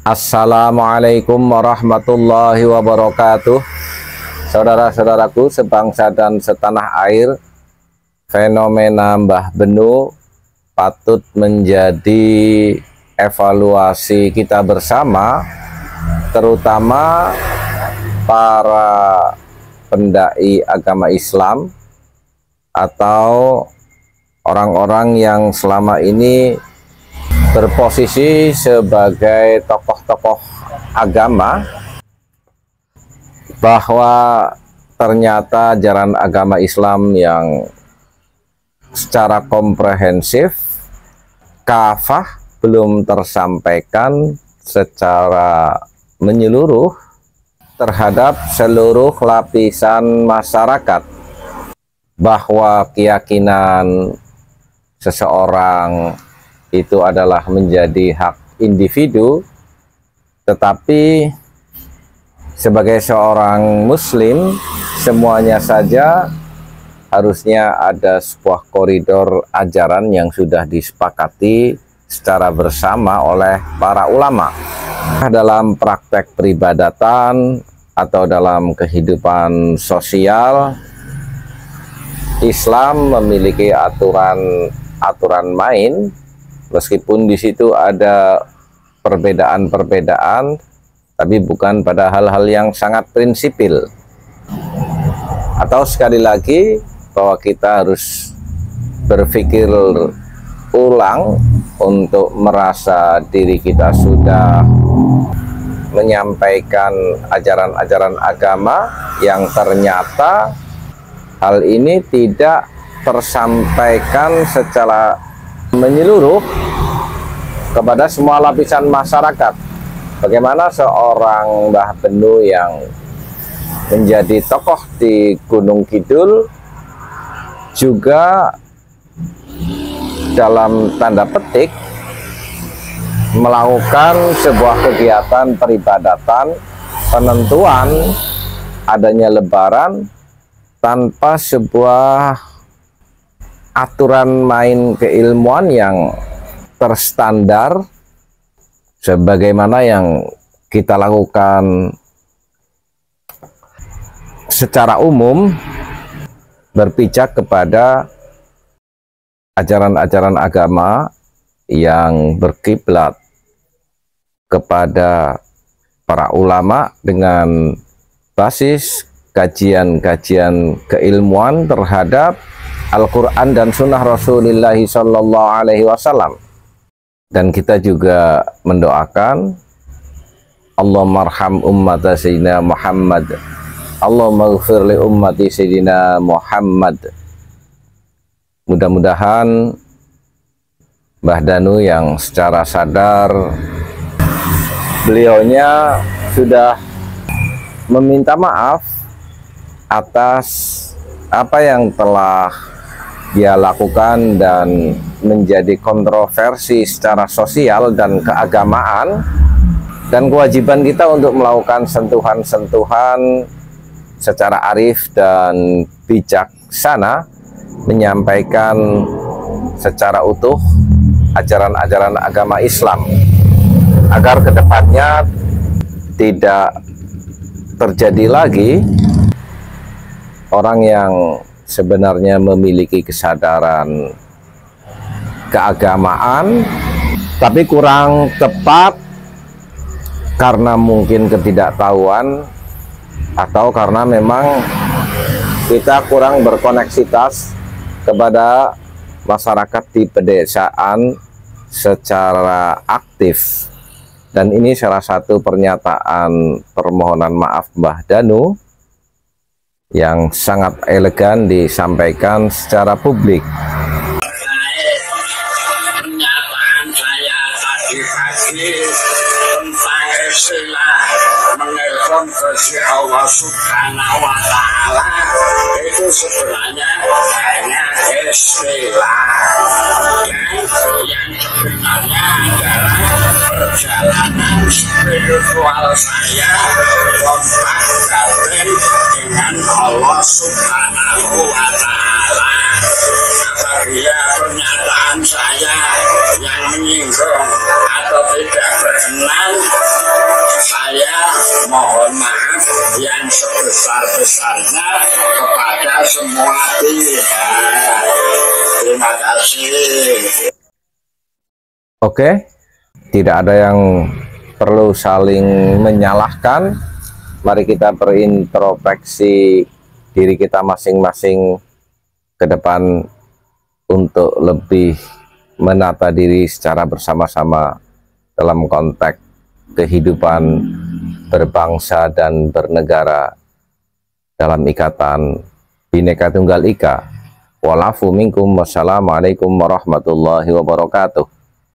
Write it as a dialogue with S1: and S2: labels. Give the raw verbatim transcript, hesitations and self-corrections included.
S1: Assalamualaikum warahmatullahi wabarakatuh. Saudara-saudaraku sebangsa dan setanah air, fenomena Mbah Benu patut menjadi evaluasi kita bersama, terutama para pendai agama Islam atau orang-orang yang selama ini berposisi sebagai tokoh-tokoh agama, bahwa ternyata ajaran agama Islam yang secara komprehensif, kafah, belum tersampaikan secara menyeluruh terhadap seluruh lapisan masyarakat, bahwa keyakinan seseorang itu adalah menjadi hak individu, tetapi sebagai seorang muslim semuanya saja harusnya ada sebuah koridor ajaran yang sudah disepakati secara bersama oleh para ulama. Dalam praktek peribadatan atau dalam kehidupan sosial, Islam memiliki aturan-aturan main, meskipun di situ ada perbedaan-perbedaan, tapi bukan pada hal-hal yang sangat prinsipil. Atau sekali lagi, bahwa kita harus berpikir ulang untuk merasa diri kita sudah menyampaikan ajaran-ajaran agama yang ternyata hal ini tidak tersampaikan secara menyeluruh kepada semua lapisan masyarakat. Bagaimana seorang Mbah Benu yang menjadi tokoh di Gunung Kidul juga dalam tanda petik melakukan sebuah kegiatan peribadatan, penentuan adanya lebaran tanpa sebuah aturan main keilmuan yang terstandar sebagaimana yang kita lakukan secara umum, berpijak kepada ajaran-ajaran agama yang berkiblat kepada para ulama dengan basis kajian-kajian keilmuan terhadap Al-Quran dan Sunnah Rasulullah Sallallahu Alaihi Wasallam. Dan kita juga mendoakan Allahumma arham ummata Sayyidina Muhammad, Allahumma ighfir li ummati Sayyidina Muhammad. Mudah-mudahan Mbah Danu yang secara sadar beliaunya sudah meminta maaf atas apa yang telah dia lakukan dan menjadi kontroversi secara sosial dan keagamaan, dan kewajiban kita untuk melakukan sentuhan-sentuhan secara arif dan bijaksana, menyampaikan secara utuh ajaran-ajaran agama Islam agar kedepannya tidak terjadi lagi orang yang sebenarnya memiliki kesadaran keagamaan tapi kurang tepat karena mungkin ketidaktahuan atau karena memang kita kurang berkoneksitas kepada masyarakat di pedesaan secara aktif. Dan ini salah satu pernyataan permohonan maaf Mbah Danu yang sangat elegan disampaikan secara publik.
S2: Pernyataan saya tadi pagi tentang istilah menelpon ke si Allah Subhanahu wa Ta'ala itu sebenarnya hanya istilah, yang sebenarnya adalah perjalanan spiritual saya kontak batin dengan Allah Subhanahu wa Ta'ala. Apabila pernyataan saya yang menyinggung atau tidak berkenan yang sebesar-besarnya kepada semua pihak. Terima kasih.
S1: Oke, tidak ada yang perlu saling menyalahkan. Mari kita berintrospeksi diri kita masing-masing ke depan untuk lebih menata diri secara bersama-sama dalam konteks kehidupan berbangsa dan bernegara dalam ikatan Bhinneka Tunggal Ika. Walafu minkum. Wassalamualaikum warahmatullahi wabarakatuh.